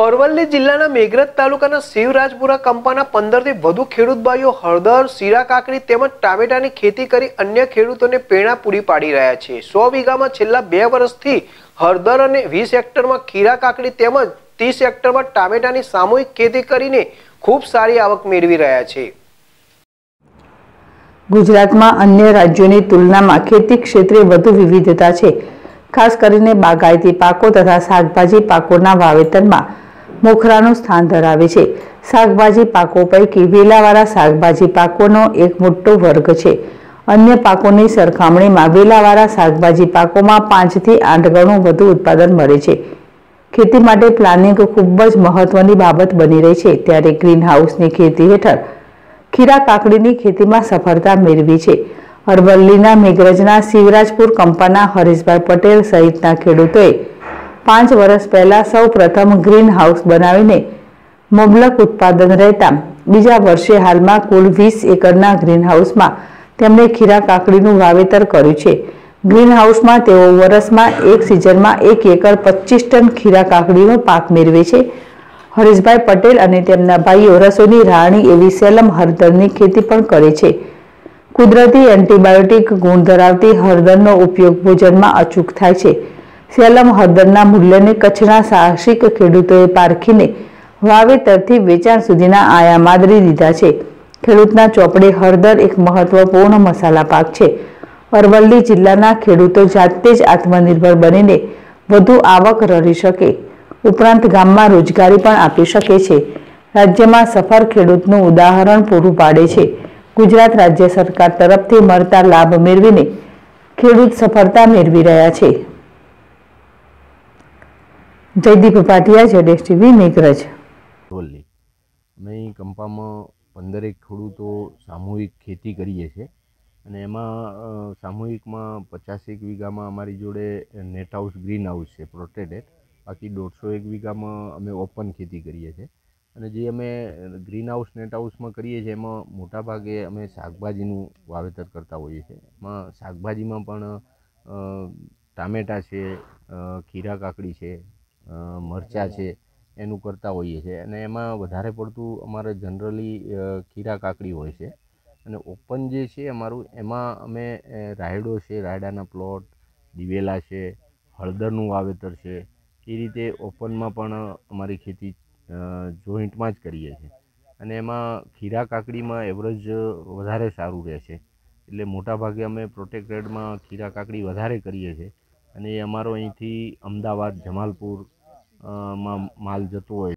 અરવલ્લી જિલ્લાના મેઘરજ તાલુકાના શિવરાજપુરા કંપાના 15 થી વધુ ખેડૂત ભાઈઓ હળદર, શીરા કાકડી તેમજ ટામેટાની ખેતી કરી અન્ય ખેડૂતોને પ્રેરણા પૂરી પાડી રહ્યા છે। 100 વીઘામાં છેલ્લા 2 વર્ષથી હળદર અને 20 હેક્ટરમાં ખીરા કાકડી તેમજ 30 હેક્ટરમાં ટામેટાની સામૂહિક ખેતી કરીને ખૂબ સારી આવક મેળવી રહ્યા છે। ગુજરાતમાં અન્ય રાજ્યોની તુલનામાં ખેતી ક્ષેત્રે વધુ વિવિધતા છે। ખાસ કરીને બાગાયતી પાકો તથા શાકભાજી પાકોના વાવેતરમાં મોખરાનું સ્થાન ધરાવે છે। શાકભાજી પાકો પૈકી વેલાવાળા શાકભાજી પાકોનો એક મોટો વર્ગ છે। અન્ય પાકોની સરખામણીમાં વેલાવાળા શાકભાજી પાકોમાં 5 થી 8 ગણું વધુ ઉત્પાદન મળે છે। ખેતી માટે પ્લાનિંગ ખૂબ જ મહત્વની બાબત બની રહી છે। ત્યારે ગ્રીન હાઉસની ખેતી હેઠળ ખીરા કાકડીની ખેતીમાં સફળતા મેળવી છે। અરવલ્લીના મેઘરજના શિવરાજપુર કંપાના હરીશભાઈ પટેલ સહિતના ખેડૂતોએ 5 વર્ષ પહેલા સૌ પ્રથમ ગ્રીન હાઉસ બનાવીને મબલક ઉત્પાદન રહેતા બીજા વર્ષે હાલમાં કુલ 20 એકરના ગ્રીન હાઉસમાં તેમણે ખીરા કાકડીનું વાવેતર કર્યું છે। ગ્રીન હાઉસમાં તેઓ વર્ષમાં એક સિઝનમાં 1 એકર 25 ટન ખીરા કાકડીનો પાક મેળવે છે। હરીશભાઈ પટેલ અને તેમના ભાઈઓ રસોઈની રાણી એવી સેલમ હળદરની ખેતી પણ કરે છે। કુદરતી એન્ટીબાયોટિક ગુણ ધરાવતી હળદરનો ઉપયોગ ભોજનમાં અચૂક થાય છે। સેલમ હળદરના મૂલ્યને કચ્છના સાહસિક ખેડૂતોએ પારખીને વાવેતરથી વેચાણ સુધીના આયામ આદરી દીધા છે। ખેડૂતના ચોપડે હળદર એક મહત્વપૂર્ણ મસાલા પાક છે। અરવલ્લી જિલ્લાના ખેડૂતો જાતે જ આત્મનિર્ભર બનીને વધુ આવક રળી શકે ઉપરાંત ગામમાં રોજગારી પણ આપી શકે છે। રાજ્યમાં સફળ ખેડૂતનું ઉદાહરણ પૂરું પાડે છે। ગુજરાત રાજ્ય સરકાર તરફથી મળતા લાભ મેળવીને ખેડૂત સફળતા મેળવી રહ્યા છે। Jaydeep Bhatia, ZS TV, Meghraj. અમે કંપામાં 15 ખેડૂતો સામૂહિક ખેતી કરીએ છીએ અને એમાં સામૂહિકમાં 50 વીઘામાં અમારી જોડે નેટ હાઉસ ગ્રીન હાઉસ છે પ્રોટેક્ટેડ, બાકી 150 વીઘામાં અમે ઓપન ખેતી કરીએ છીએ। અને જે અમે ગ્રીન હાઉસ નેટ હાઉસમાં કરીએ છીએ એમાં મોટાભાગે અમે શાકભાજીનું વાવેતર કરતા હોઈએ છીએ। એમાં શાકભાજીમાં પણ ટામેટાં છે, ખીરા કાકડી છે, મરચાં છે એનું કરતા હોઈએ છીએ અને એમાં વધારે પડતું અમારે જનરલી ખીરા કાકડી હોય છે। અને ઓપન જે છે અમારું એમાં અમે રાયડો છે, રાયડાના પ્લોટ, દિવેલા છે, હળદરનું વાવેતર છે, એ રીતે ઓપનમાં પણ અમારી ખેતી જોઈન્ટમાં જ કરીએ છીએ અને એમાં ખીરા કાકડીમાં એવરેજ વધારે સારું રહે છે। એટલે મોટાભાગે અમે પ્રોટેક્ટેડમાં ખીરા કાકડી વધારે કરીએ છીએ અને એ અમારો અહીંથી અમદાવાદ, જમાલપુર માં માલ જતો હોય